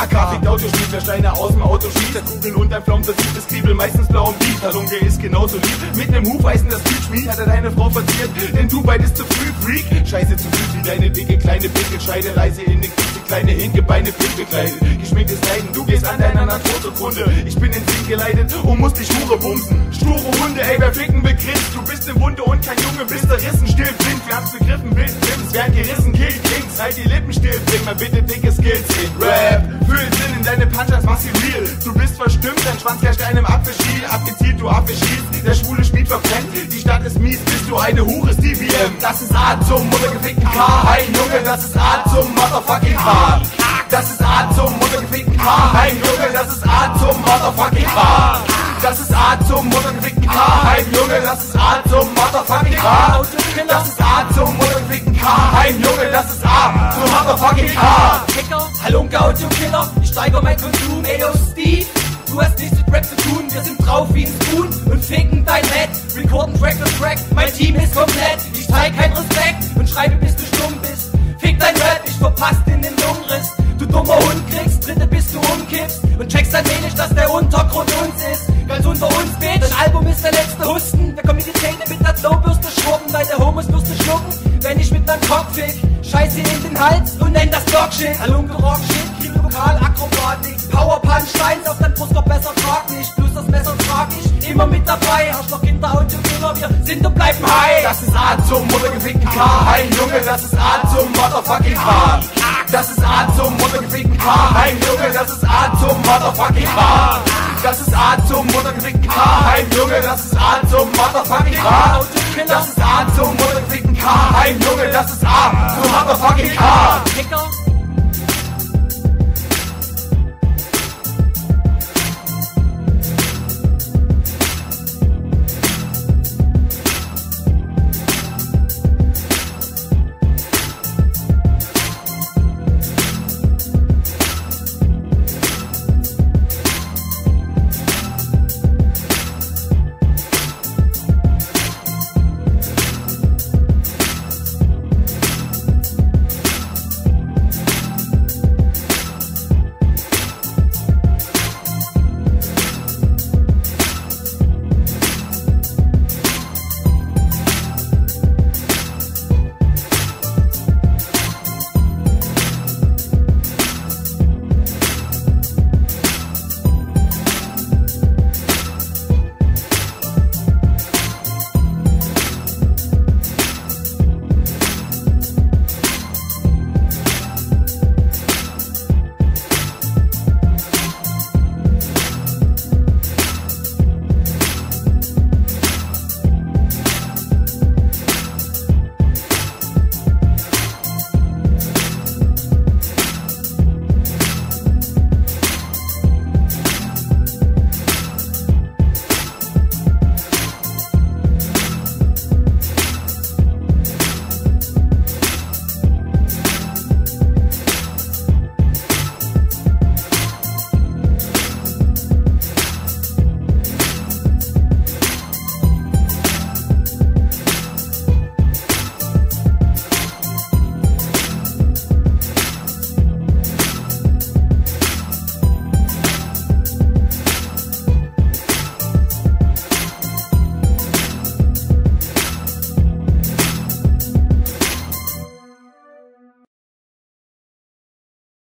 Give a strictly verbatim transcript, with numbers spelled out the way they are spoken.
A K fickt Autospiel, wer Steine aus dem Auto schießt. Der Kugeln und ein Pflaum versiegtes Kriebel, meistens blau und Beat. Der Lunge ist genauso lieb, mit nem Hufeisen das Blutschmied. Hat er deine Frau verziert, denn du beidest zu früh, Freak. Scheiße zu süß wie deine dicke kleine Pickelscheide. Leise in den Küche, kleine Hingebeine, Pinkelkleidet. Geschminktes Leiden, du gehst an deiner Natur zugrunde. Ich bin in Sinn geleitet und muss dich Hure bumsen. Sture Hunde, ey, wer ficken begriff. Du bist im Wunde und kein Junge, bist zerrissen, still, blind. Wir haben's begriffen, wild, Films werden gerissen, Kill, Kings. Halt die Lippen still, bring mal bitte dicke Skills in Rap. Fühl Sinn in deine Punchlines, mach sie real. Du bist verstimmt, dein Schwanz herrscht einem Apfelstiel. Abgezielt, du Affe schießt, der schwule Schmied verbrennt. Die Stadt ist mies, bist du eine Hure, Steve V M. Das ist A zum muttergefickten K. Hey Junge, das ist A zum motherfucking K. Das ist A zum muttergefickten K. Hey Junge, das ist A zum motherfucking K. Das ist A zum muttergefickten K. Hey Junge, das ist A zum motherfucking K. Das ist A zum muttergefickten K. Hey Junge, das ist A zum motherfucking K. Halunke Audio-Killer, ich steigere mein Konsum, ey yo Steve. Du hast nichts mit Rap zu tun, wir sind drauf wie ein Spoon und ficken dein Head. Recorden Track für Track, mein Team ist komplett. Ich zeig keinen Respekt und schreibe bis du stumm bist. Fick dein Rap, ich verpass in den Lungenriss. Du dummer Hund kriegst Dritte bis du umkippst und checkst allmählich, dass der Untergrund uns ist. Ganz unter uns Bitch, dein Album ist der letzte Husten. Wir kommen in die Zähne mit der Snowbürste schrubben, weil der Homos wirst du schlucken, wenn ich mit deinem Kopf fick. Scheiße in den Hals und nenn das Dogshit. Halunke Rockshit, Kriege Vokal, Akrobatik, Power Punchlines auf dein Brust, doch besser frag nicht. Plus das Messer trag ich immer mit dabei. Arschloch Kinder, Auto-Killer, wir sind und bleiben high. Das ist A zum muttergefickten K. Hey Junge, das ist A zum motherfucking K. Das ist A zum muttergefickten K. Hey Junge, das ist A zum motherfucking K. Das ist A zum muttergefickten K. Hey Junge, das ist A zum motherfucking K. Das ist A zum muttergefickten K. Hey Junge, das ist A zum motherfucking K.